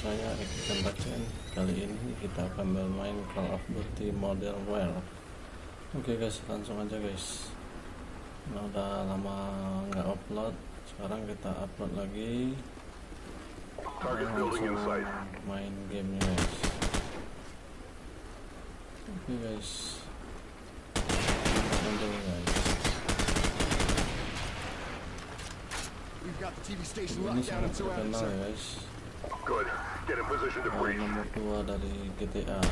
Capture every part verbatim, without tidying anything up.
saya Ikan Bacen. Kali ini kita akan bermain Call of Duty Modern Warfare. Oke guys, langsung aja guys. Nah, udah lama nggak upload, sekarang kita upload lagi. Nah, langsung main gamenya guys. Oke guys, lanjut guys. Ini sangat terkenal ya guys. Oh, nomor dua dari G T A.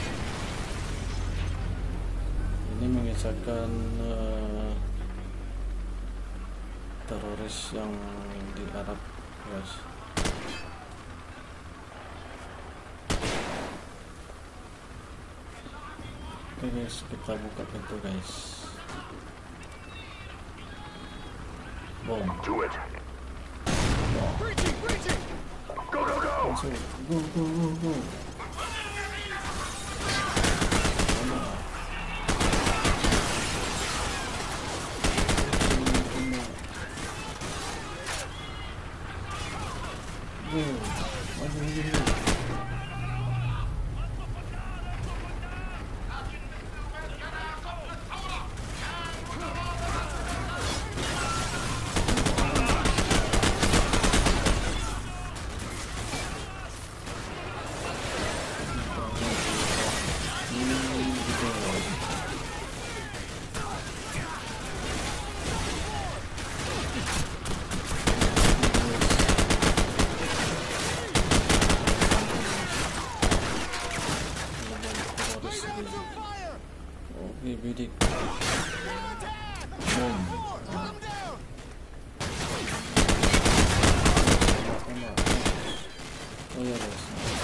Ini mengisahkan uh, teroris yang di Arab guys. Oke guys, kita buka pintu guys. Boom. Do it. Breaching, breaching. Go, go, go. Langsung, go, go, go, go. Go, maju, maju, maju. Oke, bidik. Boom. Oh ya guys.